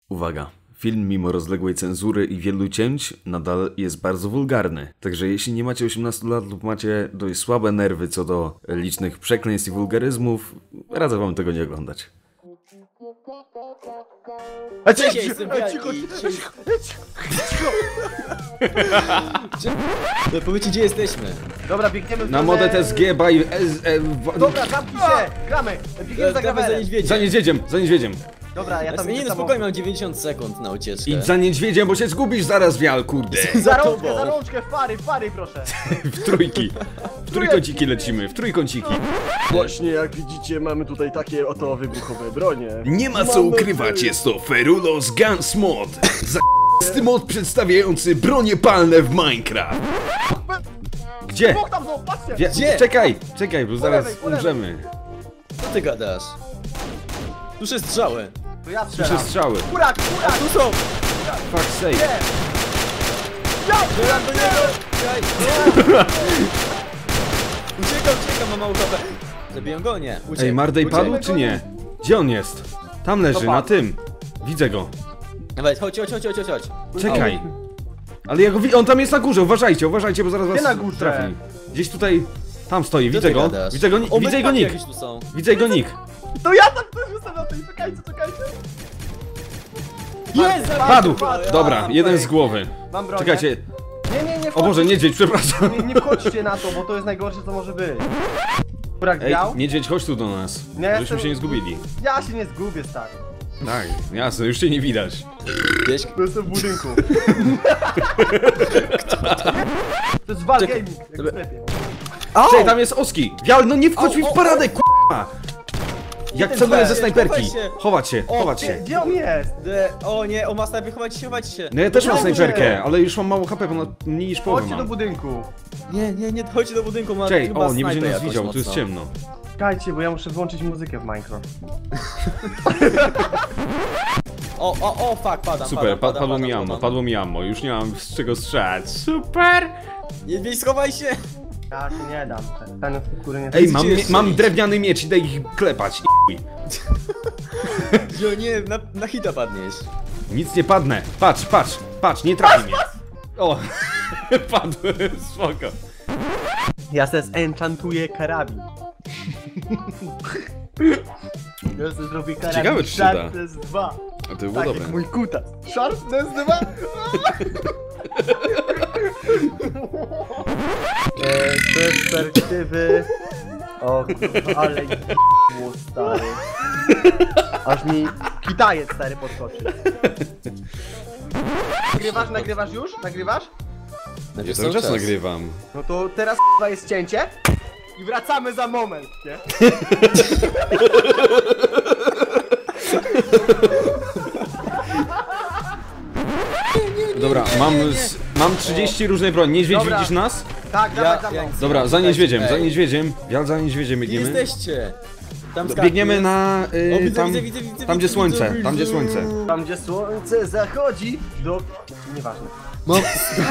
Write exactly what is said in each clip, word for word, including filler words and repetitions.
Uwaga, film mimo rozległej cenzury i wielu cięć nadal jest bardzo wulgarny. Także jeśli nie macie osiemnastu lat lub macie dość słabe nerwy co do licznych przekleństw i wulgaryzmów, radzę wam tego nie oglądać. A cześć, ja jestem cicho, cicho, cicho. Powiedzcie, gdzie jesteśmy. Dobra, biegniemy w Na modę T S G by... S, e, w... Dobra, zamknij się, gramy. Biegniemy za Gramy za grawerem. niedźwiedziem. Za niedźwiedziem, za niedźwiedziem. Dobra, ja tam Nie, idę no samochód. spokojnie, mam dziewięćdziesiąt sekund na ucieczkę. Idź za niedźwiedziem, bo się zgubisz zaraz, wial, kurde. Za rączkę, tobą. za rączkę, w pary, w pary proszę. W trójki. W trójkąciki lecimy, w trójkąciki. Właśnie jak widzicie, mamy tutaj takie oto wybuchowe bronie. Nie ma co ukrywać, jest to Ferulos Guns Mod. Za***sty mod przedstawiający bronie palne w Minecraft. Gdzie? Bóg tam są, patrzcie. Wie- Gdzie? Czekaj, czekaj, bo zaraz lewej, po lewej. umrzemy. Co ty gadasz? Słyszę strzały. To ja Trzy strzelam. strzały. Kurak, kurak. Tu są! Fuck sake. Nie. Ja Strzelam do niego! Czekaj. Uciekam, uciekam, mam mało H P. Zabiję go? Nie. Uciek, Ej, Mardej uciek. padł czy nie? Gdzie on jest? Tam leży, padł. na tym. Widzę go. Dawaj, chodź, chodź, chodź, chodź, chodź. Czekaj. Ale ja go wi- on tam jest na górze, uważajcie, uważajcie, bo zaraz was Gdzie na górze? trafi. Gdzieś tutaj, tam stoi, Co widzę ty go, gadasz? widzę go, O, widzę go backpacki nick, jakieś tu są. widzę go nick. To ja tam też jestem na tej, czekajcie, czekajcie. Jest! Padł! padł. Dobra, Mam jeden z projekt. głowy. Mam broń. Czekajcie, Nie, nie, nie o Boże, niedźwiedź, przepraszam. Nie, nie wchodźcie na to, bo to jest najgorsze co może być. Kurak Ej, biał? niedźwiedź, chodź tu do nas, Nie, żebyśmy jestem- się nie zgubili. Ja się nie zgubię, stary. Tak, jasne, już cię nie widać. Gdzieś... To jestem w budynku. To jest Val Czekaj, Gaming, jak sobie- w sklepie. Czekaj, tam jest Oski. Wial, no nie wchodź Au, mi w au, paradę, k***a. Jak ten celuję ze Val? snajperki. Chowaj się. Chować się, O, chować Gdzie, się. gdzie on jest? De... O nie, o ma snajpy, chować się, chować się. No ja też mam Dobrze. snajperkę, ale już mam mało H P, ponad mniej niż połowę Chodźcie do mam. budynku. Nie, nie, nie, chodź do budynku, ma Czekaj, chyba o, nie będzie snajpę nas jakoś widział, tu jest mocno. ciemno. Czekajcie, bo ja muszę włączyć muzykę w Minecraft. O, o, o, fuck, padam, Super, padam, pa padam, padło padam, mi ammo, padam. padło mi ammo, już nie mam z czego strzelać. Super! Nie, schowaj się! Ja się nie dam. Ten, ten skóry nie Ej, mam, Gdzie mie- jest mam strzelić? drewniany miecz, idę ich klepać. i chuj. Jo, nie, na, na hita padniesz. Nic nie padnę. Patrz, patrz, patrz, nie trafi mnie. O, padł, spoko. Ja se zenchantuję karabin. Ja se zrobię karabin. Ciekawe, czy się da. Sharpness dwa. A to było Tak dobre. jak mój kutas. Sharpness dwa. e, z perspektywy... O kurwa, ale było stary. Aż mi kitajec stary podskoczy. Nagrywasz, nagrywasz już? Nagrywasz? Ja cały czas nagrywam. No to teraz k***a jest cięcie i wracamy za moment, nie? Dobra, mam, z, mam trzydzieści różnej broni. Niedźwiedź, Dobra. widzisz nas? Tak, Ja- dawaj za ja mną. nic- Dobra, za niedźwiedziem, za Ej. niedźwiedziem. Ja za niedźwiedziem Gdzie biegniemy. jesteście? Tam Biegniemy skarbnik. na... y, O, widzę, tam, widzę, widzę, widzę, tam gdzie widzę, słońce, widzę, tam gdzie widzę. słońce. Tam gdzie słońce zachodzi do... Nieważne. Mam...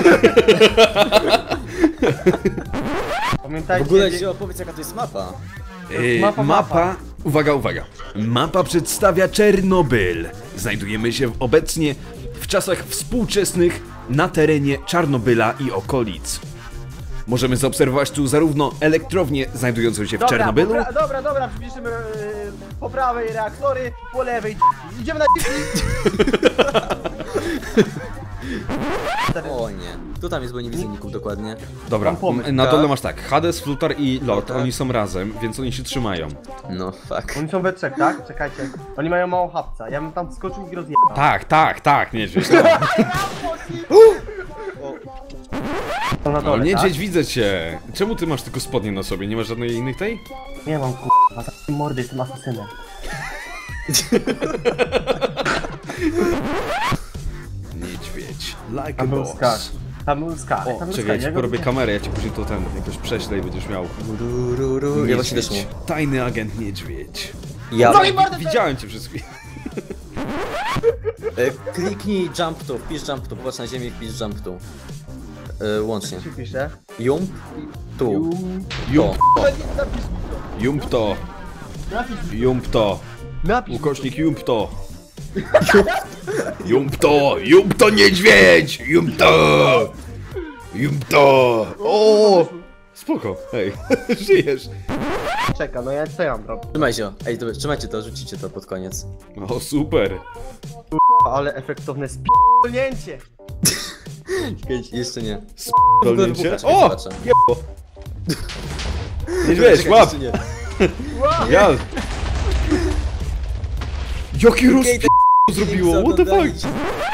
W Pamiętajcie... ogóle wie- ci opowiedz, jaka to jest mapa. Yy, Mapa, mapa, mapa. uwaga, uwaga. Mapa przedstawia Czernobyl. Znajdujemy się obecnie w czasach współczesnych na terenie Czarnobyla i okolic. Możemy zaobserwować tu zarówno elektrownię znajdującą się w Dobra, Czarnobylu, popra- dobra, dobra, przybliżymy e, po prawej reaktory, po lewej d- Idziemy na O nie. Tu tam jest, bo nie widzę ników dokładnie. Dobra, Mam pomysł, na tak? dole masz tak, Hades, Flutar i Lord, Flutar. oni są razem, więc oni się trzymają. No, fuck. Oni są we trzech, tak? Czekajcie. Oni mają mało hapca. Ja bym tam skoczył i ich rozjebał. Tak, tak, tak, niedźwiedź. Są na O, dole, niedźwiedź, widzę cię. Czemu ty masz tylko spodnie na sobie, nie masz żadnej innej tej? tak? Nie mam k***a, za tym mordy jestem asasynem. Niedźwiedź, like a Tam był boss. skak. Tam był skak. O, tam był czekaj, ja skak. ci Ja go- porobię kamerę, ja ci później to ten, jakoś prześlę i będziesz miał. Ja właśnie też mu. Niedźwiedź, tajny agent niedźwiedź. Ja... No i mordę Widziałem cię przez chwilę. E, kliknij jump tu, wpisz jump tu, popatrz na ziemię i wpisz jump tu. E, łącznie. ci piszę. Jump tu. Jump, To. Napisz mi to. jump to, Napisz mi jump to. Napisz mi Ukośnik jump to. Jumpto! Jumpto niedźwiedź! Jumpto! Jumpto! O! Spoko, hej, żyjesz. Czeka, no ja co ja mam robić? Trzymaj się. Ej, dobra, trzymajcie to, rzucicie to pod koniec. O, super. Ale efektowne sp***nięcie. Czekaj, jeszcze nie. Dolnięcie? Czekaj, O! zobaczę. Jebo! Niedźwiedź, Czekaj, łap! jeszcze nie. Ja! Jaki Okej, rozp... zrobiło, what the fuck?